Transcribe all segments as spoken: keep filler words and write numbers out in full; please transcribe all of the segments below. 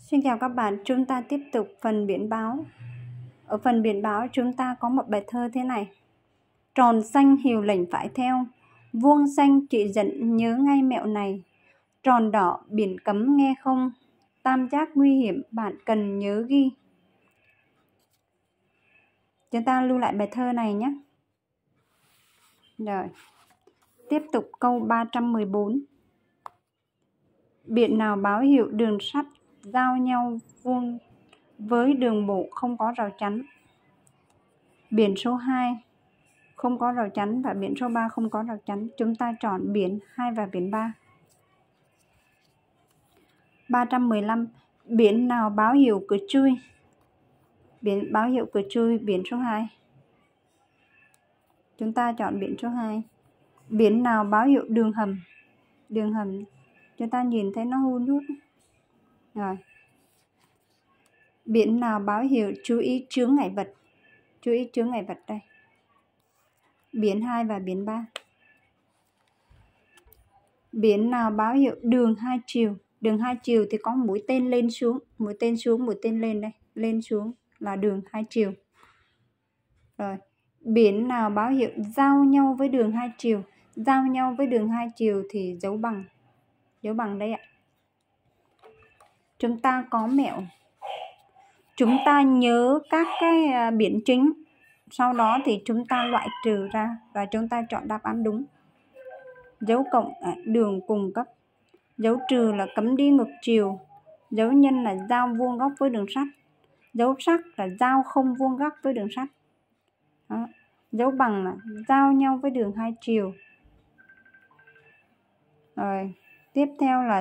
Xin chào các bạn, chúng ta tiếp tục phần biển báo. Ở phần biển báo chúng ta có một bài thơ thế này. Tròn xanh hiệu lệnh phải theo, vuông xanh chỉ dẫn nhớ ngay mẹo này. Tròn đỏ biển cấm nghe không, tam giác nguy hiểm bạn cần nhớ ghi. Chúng ta lưu lại bài thơ này nhé. Rồi, tiếp tục câu ba trăm mười bốn. Biển nào báo hiệu đường sắt giao nhau vuông với đường bộ không có rào chắn. Biển số hai không có rào chắn và biển số ba không có rào chắn. Chúng ta chọn biển hai và biển ba. ba trăm mười lăm. Biển nào báo hiệu cửa chui? Biển báo hiệu cửa chui biển số hai. Chúng ta chọn biển số hai. Biển nào báo hiệu đường hầm? Đường hầm. Chúng ta nhìn thấy nó hun hút. Rồi. Biển nào báo hiệu chú ý chướng ngại vật? Chú ý chướng ngại vật đây. Biển hai và biển ba. Biển nào báo hiệu đường hai chiều? Đường hai chiều thì có mũi tên lên xuống, mũi tên xuống, mũi tên lên đây, lên xuống là đường hai chiều. Rồi, biển nào báo hiệu giao nhau với đường hai chiều? Giao nhau với đường hai chiều thì dấu bằng, dấu bằng đây ạ. Chúng ta có mẹo. Chúng ta nhớ các cái biển chính, sau đó thì chúng ta loại trừ ra và chúng ta chọn đáp án đúng. Dấu cộng là đường cùng cấp, dấu trừ là cấm đi ngược chiều, dấu nhân là giao vuông góc với đường sắt, dấu sắc là giao không vuông góc với đường sắt. Đó. Dấu bằng là giao nhau với đường hai chiều. Rồi, tiếp theo là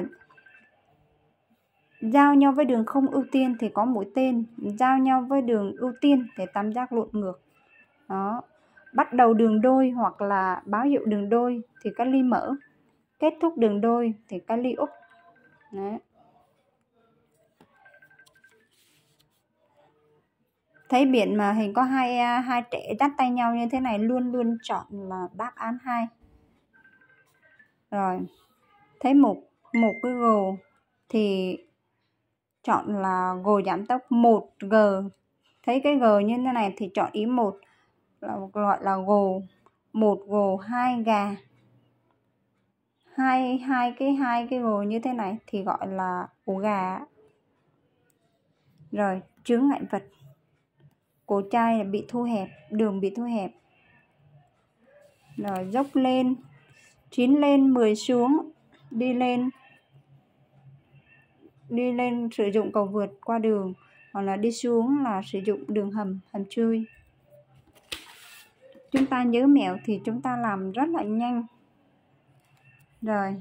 giao nhau với đường không ưu tiên thì có mũi tên, giao nhau với đường ưu tiên thì tam giác lộn ngược. Đó. Bắt đầu đường đôi hoặc là báo hiệu đường đôi thì cái ly mở, kết thúc đường đôi thì cái ly úp. Đấy. Thấy biển mà hình có hai hai trẻ dắt tay nhau như thế này luôn luôn chọn là đáp án hai. Rồi, thấy một một cái gồ thì chọn là gồ giảm tốc một G. Thấy cái G như thế này thì chọn ý một, là gọi là gồ một gồ hai gà. Hai hai cái hai cái gồ như thế này thì gọi là ổ gà. Rồi, chướng ngại vật. Cổ chai bị thu hẹp, đường bị thu hẹp. Rồi, dốc lên, chín lên mười xuống, đi lên đi lên sử dụng cầu vượt qua đường, hoặc là đi xuống là sử dụng đường hầm, hầm chui. Chúng ta nhớ mẹo thì chúng ta làm rất là nhanh. Rồi,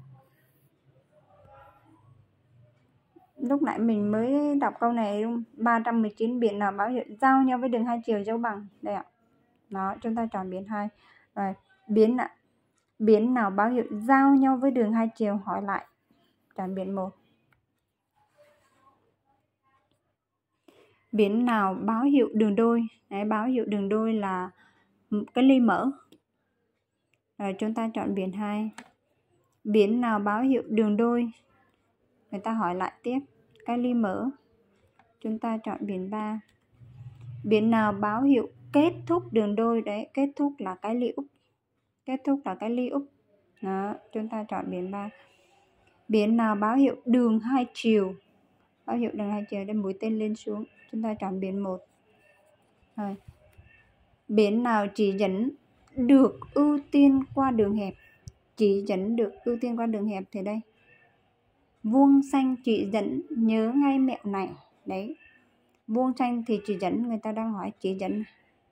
lúc nãy mình mới đọc câu này đúng. ba trăm mười chín. Biển nào báo hiệu giao nhau với đường hai chiều dấu bằng đây ạ. Đó, chúng ta chọn biển hai. Rồi, biển ạ. Biển nào báo hiệu giao nhau với đường hai chiều, hỏi lại, chọn biển một. Biển nào báo hiệu đường đôi? Đấy, báo hiệu đường đôi là cái ly mở. Rồi, chúng ta chọn biển hai. Biển nào báo hiệu đường đôi? Người ta hỏi lại tiếp, cái ly mở. Chúng ta chọn biển ba. Biển nào báo hiệu kết thúc đường đôi? Đấy, kết thúc là cái ly úp. Kết thúc là cái ly úp. Đó, chúng ta chọn biển ba. Biển nào báo hiệu đường hai chiều? Báo hiệu đường hai chiều, đem mũi tên lên xuống. Chúng ta chọn biển một. Rồi. Biển nào chỉ dẫn được ưu tiên qua đường hẹp? Chỉ dẫn được ưu tiên qua đường hẹp thì đây. Vuông xanh chỉ dẫn nhớ ngay mẹo này. Đấy. Vuông xanh thì chỉ dẫn, người ta đang hỏi chỉ dẫn.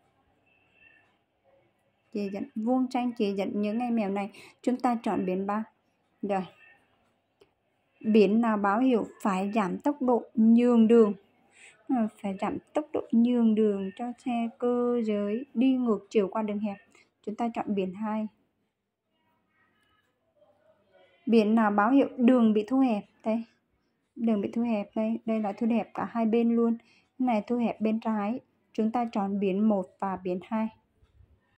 Chỉ dẫn, vuông xanh chỉ dẫn nhớ ngay mẹo này. Chúng ta chọn biển ba. Rồi. Biển nào báo hiệu phải giảm tốc độ nhường đường? Phải giảm tốc độ nhường đường cho xe cơ giới đi ngược chiều qua đường hẹp. Chúng ta chọn biển hai. Biển nào báo hiệu đường bị thu hẹp? Đây, đường bị thu hẹp đây, đây là thu hẹp cả hai bên luôn. Cái này thu hẹp bên trái. Chúng ta chọn biển một và biển hai.